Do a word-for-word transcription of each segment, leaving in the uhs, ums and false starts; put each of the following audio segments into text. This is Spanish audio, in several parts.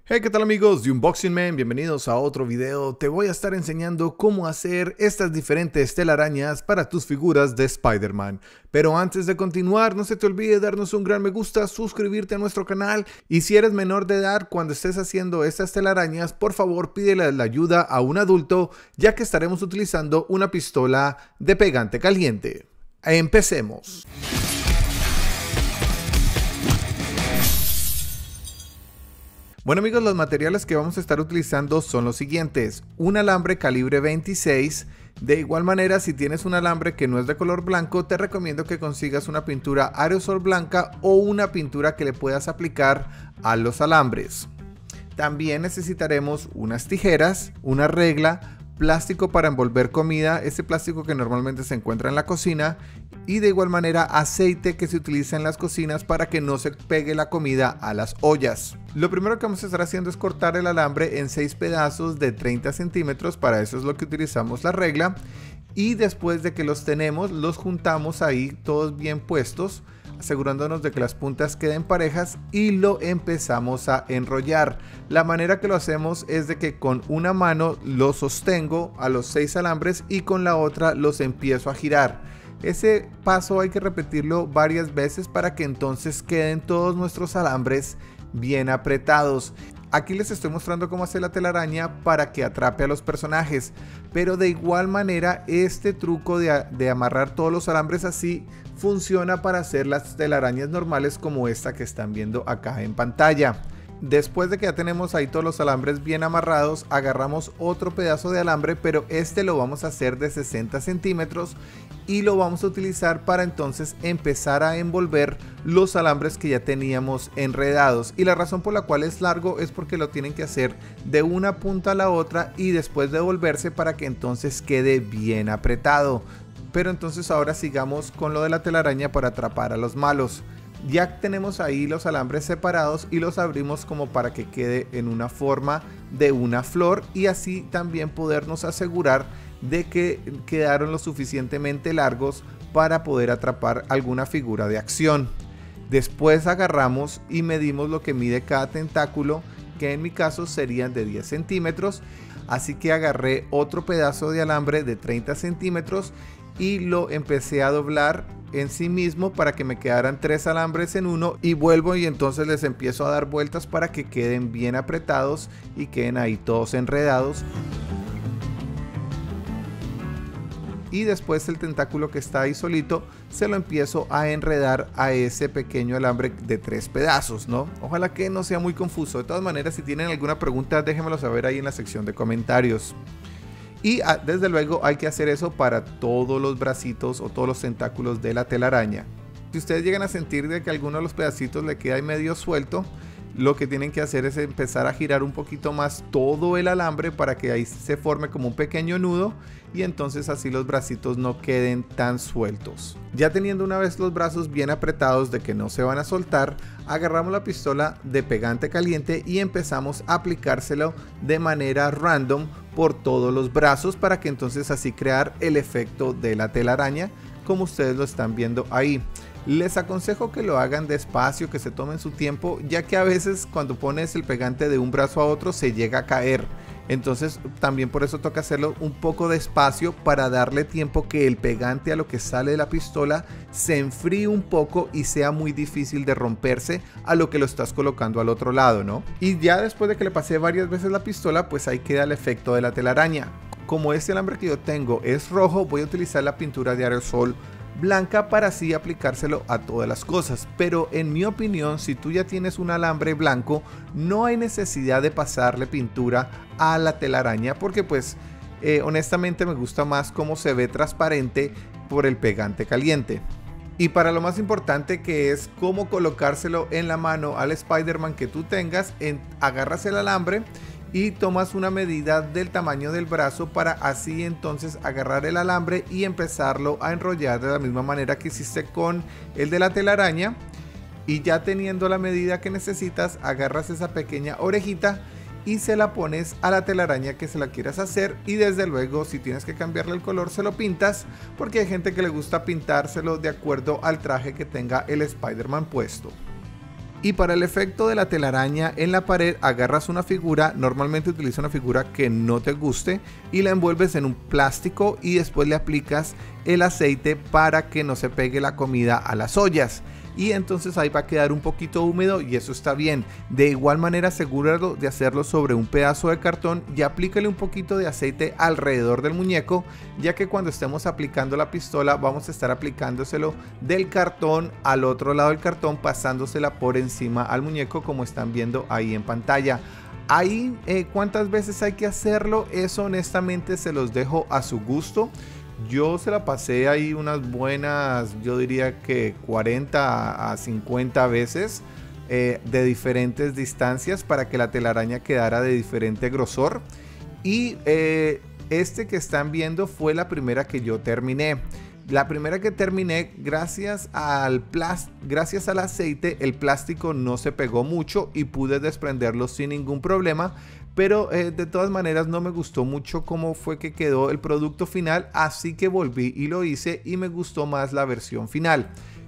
Hey, ¿qué tal amigos de Unboxing Man? Bienvenidos a otro video. Te voy a estar enseñando cómo hacer estas diferentes telarañas para tus figuras de Spider-Man. Pero antes de continuar, no se te olvide darnos un gran me gusta, suscribirte a nuestro canal y si eres menor de edad, cuando estés haciendo estas telarañas, por favor pídele la ayuda a un adulto, ya que estaremos utilizando una pistola de pegante caliente. Empecemos. Bueno amigos, los materiales que vamos a estar utilizando son los siguientes: un alambre calibre veintiséis. De igual manera, si tienes un alambre que no es de color blanco, te recomiendo que consigas una pintura aerosol blanca o una pintura que le puedas aplicar a los alambres. También necesitaremos unas tijeras, una regla, plástico para envolver comida, ese plástico que normalmente se encuentra en la cocina, y de igual manera aceite que se utiliza en las cocinas para que no se pegue la comida a las ollas. Lo primero que vamos a estar haciendo es cortar el alambre en seis pedazos de treinta centímetros, para eso es lo que utilizamos la regla, y después de que los tenemos los juntamos ahí todos bien puestos, asegurándonos de que las puntas queden parejas y lo empezamos a enrollar. La manera que lo hacemos es de que con una mano los sostengo a los seis alambres y con la otra los empiezo a girar. Ese paso hay que repetirlo varias veces para que entonces queden todos nuestros alambres bien apretados. Aquí les estoy mostrando cómo hacer la telaraña para que atrape a los personajes, pero de igual manera este truco de, de amarrar todos los alambres así funciona para hacer las telarañas normales como esta que están viendo acá en pantalla. Después de que ya tenemos ahí todos los alambres bien amarrados, agarramos otro pedazo de alambre, pero este lo vamos a hacer de sesenta centímetros y lo vamos a utilizar para entonces empezar a envolver los alambres que ya teníamos enredados. Y la razón por la cual es largo es porque lo tienen que hacer de una punta a la otra y después devolverse para que entonces quede bien apretado. Pero entonces ahora sigamos con lo de la telaraña para atrapar a los malos. Ya tenemos ahí los alambres separados y los abrimos como para que quede en una forma de una flor y así también podernos asegurar de que quedaron lo suficientemente largos para poder atrapar alguna figura de acción. Después agarramos y medimos lo que mide cada tentáculo, que en mi caso serían de diez centímetros, así que agarré otro pedazo de alambre de treinta centímetros y lo empecé a doblar en sí mismo para que me quedaran tres alambres en uno, y vuelvo y entonces les empiezo a dar vueltas para que queden bien apretados y queden ahí todos enredados. Y después el tentáculo que está ahí solito se lo empiezo a enredar a ese pequeño alambre de tres pedazos, ¿no? Ojalá que no sea muy confuso. De todas maneras, si tienen alguna pregunta, déjenmelo saber ahí en la sección de comentarios. Y ah, desde luego hay que hacer eso para todos los bracitos o todos los tentáculos de la telaraña. Si ustedes llegan a sentir de que alguno de los pedacitos le queda ahí medio suelto, lo que tienen que hacer es empezar a girar un poquito más todo el alambre para que ahí se forme como un pequeño nudo y entonces así los bracitos no queden tan sueltos. Ya teniendo una vez los brazos bien apretados de que no se van a soltar, agarramos la pistola de pegante caliente y empezamos a aplicárselo de manera random por todos los brazos para que entonces así crear el efecto de la telaraña como ustedes lo están viendo ahí. Les aconsejo que lo hagan despacio, que se tomen su tiempo, ya que a veces cuando pones el pegante de un brazo a otro se llega a caer. Entonces también por eso toca hacerlo un poco despacio para darle tiempo que el pegante a lo que sale de la pistola se enfríe un poco y sea muy difícil de romperse a lo que lo estás colocando al otro lado, ¿no? Y ya después de que le pasé varias veces la pistola, pues ahí queda el efecto de la telaraña. Como este alambre que yo tengo es rojo, voy a utilizar la pintura de aerosol blanca para así aplicárselo a todas las cosas, pero en mi opinión, si tú ya tienes un alambre blanco, no hay necesidad de pasarle pintura a la telaraña porque pues eh, honestamente me gusta más cómo se ve transparente por el pegante caliente. Y para lo más importante, que es cómo colocárselo en la mano al Spider-Man que tú tengas, en, agarras el alambre y tomas una medida del tamaño del brazo para así entonces agarrar el alambre y empezarlo a enrollar de la misma manera que hiciste con el de la telaraña. Y ya teniendo la medida que necesitas, agarras esa pequeña orejita y se la pones a la telaraña que se la quieras hacer, y desde luego si tienes que cambiarle el color se lo pintas, porque hay gente que le gusta pintárselo de acuerdo al traje que tenga el Spider-Man puesto. Y para el efecto de la telaraña en la pared, agarras una figura, normalmente utiliza una figura que no te guste y la envuelves en un plástico y después le aplicas el aceite para que no se pegue la comida a las ollas. Y entonces ahí va a quedar un poquito húmedo y eso está bien. De igual manera asegúralo de hacerlo sobre un pedazo de cartón y aplícale un poquito de aceite alrededor del muñeco, ya que cuando estemos aplicando la pistola vamos a estar aplicándoselo del cartón al otro lado del cartón, pasándosela por encima al muñeco, como están viendo ahí en pantalla. Ahí eh, cuántas veces hay que hacerlo, eso honestamente se los dejo a su gusto. Yo se la pasé ahí unas buenas, yo diría que cuarenta a cincuenta veces eh, de diferentes distancias para que la telaraña quedara de diferente grosor. Y eh, este que están viendo fue la primera que yo terminé. La primera que terminé, gracias al, plas gracias al aceite, el plástico no se pegó mucho y pude desprenderlo sin ningún problema. Pero eh, de todas maneras no me gustó mucho cómo fue que quedó el producto final, así que volví y lo hice y me gustó más la versión final.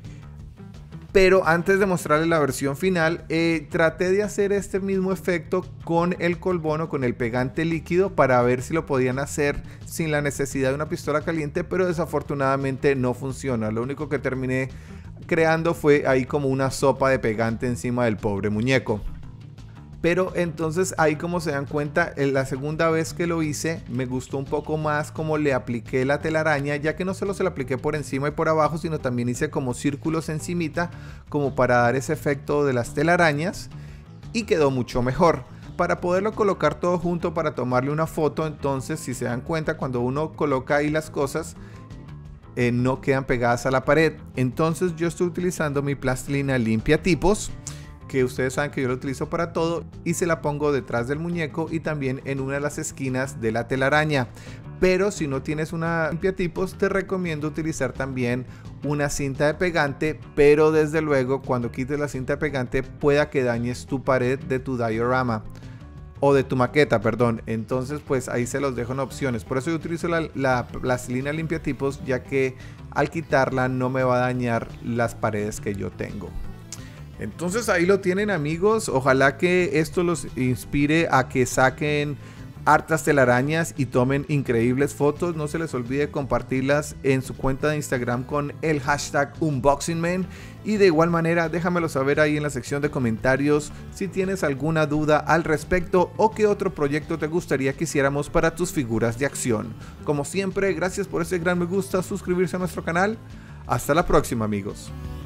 Pero antes de mostrarles la versión final, eh, traté de hacer este mismo efecto con el colbono, con el pegante líquido, para ver si lo podían hacer sin la necesidad de una pistola caliente, pero desafortunadamente no funciona. Lo único que terminé creando fue ahí como una sopa de pegante encima del pobre muñeco. Pero entonces ahí, como se dan cuenta, en la segunda vez que lo hice me gustó un poco más como le apliqué la telaraña, ya que no solo se la apliqué por encima y por abajo, sino también hice como círculos encimita, como para dar ese efecto de las telarañas, y quedó mucho mejor. Para poderlo colocar todo junto para tomarle una foto, entonces si se dan cuenta, cuando uno coloca ahí las cosas, eh, no quedan pegadas a la pared. Entonces yo estoy utilizando mi plastilina limpia tipos, que ustedes saben que yo lo utilizo para todo, y se la pongo detrás del muñeco y también en una de las esquinas de la telaraña. Pero si no tienes una limpiatipos, te recomiendo utilizar también una cinta de pegante, pero desde luego cuando quites la cinta de pegante pueda que dañes tu pared de tu diorama o de tu maqueta, perdón. Entonces pues ahí se los dejo en opciones. Por eso yo utilizo la, la plastilina limpiatipos, ya que al quitarla no me va a dañar las paredes que yo tengo. Entonces ahí lo tienen, amigos. Ojalá que esto los inspire a que saquen hartas telarañas y tomen increíbles fotos. No se les olvide compartirlas en su cuenta de Instagram con el hashtag UnboxingMan. Y de igual manera déjamelo saber ahí en la sección de comentarios si tienes alguna duda al respecto o qué otro proyecto te gustaría que hiciéramos para tus figuras de acción. Como siempre, gracias por ese gran me gusta, suscribirse a nuestro canal. Hasta la próxima, amigos.